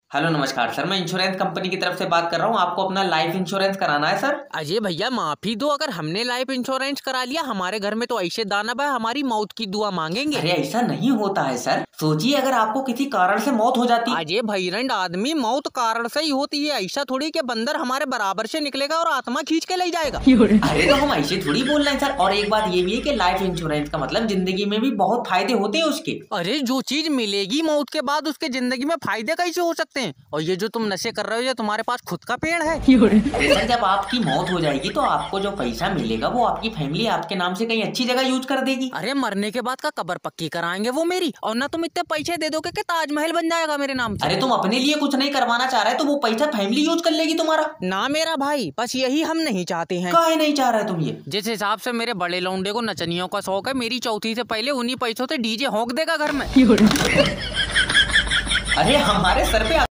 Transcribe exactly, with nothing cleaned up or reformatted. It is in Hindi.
हेलो नमस्कार सर, मैं इंश्योरेंस कंपनी की तरफ से बात कर रहा हूँ। आपको अपना लाइफ इंश्योरेंस कराना है सर। अजय भैया माफी दो, अगर हमने लाइफ इंश्योरेंस करा लिया हमारे घर में तो ऐसे दानव है हमारी मौत की दुआ मांगेंगे। अरे ऐसा नहीं होता है सर। सोचिए अगर आपको किसी कारण से मौत हो जाती। अजय भैरंड आदमी मौत कारण से ही होती है, ऐसा थोड़ी कि बंदर हमारे बराबर से निकलेगा और आत्मा खींच के ले जाएगा। अरे तो हम ऐसे थोड़ी बोल रहे हैं सर। और एक बात ये भी है कि लाइफ इंश्योरेंस का मतलब जिंदगी में भी बहुत फायदे होते हैं उसके। अरे जो चीज मिलेगी मौत के बाद उसके जिंदगी में फायदे कैसे हो सकते हैं? और ये जो तुम नशे कर रहे हो, ये तुम्हारे पास खुद का पेड़ है। अरे सर, जब आपकी मौत हो जाएगी तो आपको जो पैसा मिलेगा वो आपकी फैमिली आपके नाम से कहीं अच्छी जगह यूज कर देगी। अरे मरने के बाद का कब्र पक्की कराएंगे वो मेरी, और ना तुम इतने पैसे दे दोगे कि ताजमहल बन जाएगा मेरे नाम से। अरे तुम अपने लिए कुछ नहीं करवाना चाह रहे तो वो पैसा फैमिली यूज कर लेगी तुम्हारा। ना मेरा भाई, बस यही हम नहीं चाहते हैं। काहे नहीं चाह रहे तुम ये? जिस हिसाब से मेरे बड़े लौंडे को नचनियों का शौक है, मेरी चौथी से पहले उन्हीं पैसों से डीजे होंक देगा घर में। अरे हमारे सर पे